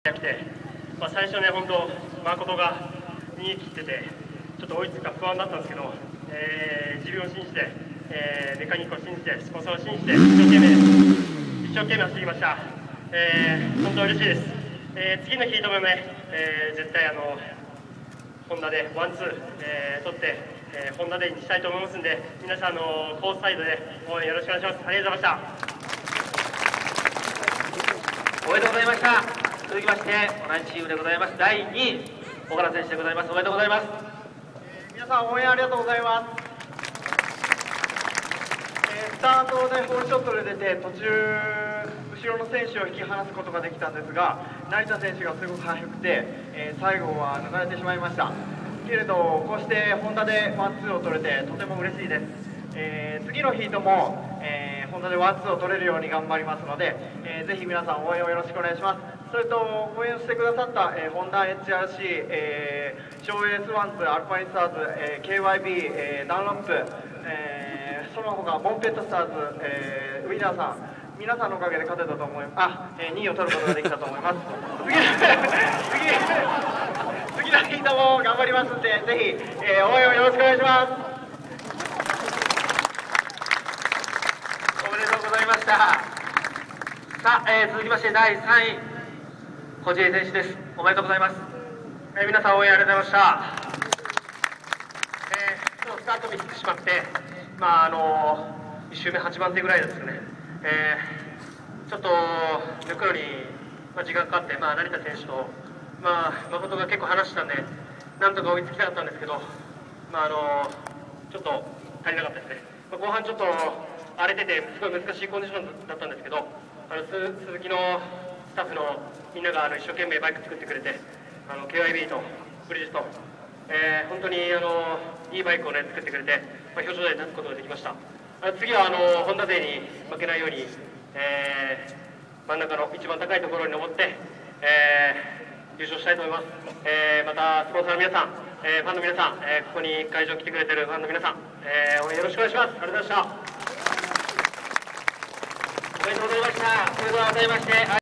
来て、最初ね、本当、誠が逃げ切ってて、ちょっと追いつくか不安だったんですけど、自分を信じて、メカニックを信じて、スポンサーを信じて、一生懸命走ってきました。本当嬉しいです。次のヒートもね、絶対ホンダでワンツー、取って、ホンダデーにしたいと思いますんで、皆さんコースサイドで応援よろしくお願いします。ありがとうございました。 おめでとうございました。続きまして同じチームでございます第2位小柄選手でございます。おめでとうございます。 皆さん応援ありがとうございます。スタートでホールショットで出て途中後ろの選手を引き離すことができたんですが、成田選手がすごく速くて、最後は抜かれてしまいましたけれど、こうしてホンダでワンツーを取れてとても嬉しいです。次のヒートも、ホンダでワンツーを取れるように頑張りますので、ぜひ皆さん応援をよろしくお願いします。それと応援してくださった、ホンダ HRC、省エースワンツ、アルパインスターズ、KYB、ダンロップ、その他モンペットスターズ、ウィナーさん、皆さんのおかげで勝てたと思います。2位を取ることができたと思います。次のヒートも頑張りますので、ぜひ、応援をよろしくお願いします。 おめでとうございました。さあ、続きまして第3位小路選手です。おめでとうございます。 皆さん応援ありがとうございました。ちょっとスタートミスってしまって、1周目8番手ぐらいですよね。ちょっと抜くのに、時間かかって、成田選手と、誠が結構話したんで、なんとか追いつきたかったんですけど、ちょっと足りなかったですね。後半ちょっと荒れてて、すごい難しいコンディションだったんですけど、鈴木のスタッフのみんなが一生懸命バイク作ってくれて、KYB とブリヂストン、本当にいいバイクをね、作ってくれて、表彰台に立つことができました。次はホンダ勢に負けないように、真ん中の一番高いところに登って、優勝したいと思います。またスポンサーの皆さん、ファンの皆さん、ここに会場来てくれてるファンの皆さん、応援よろしくお願いします。ありがとうございました。 おめでとうございました。それでは改めまして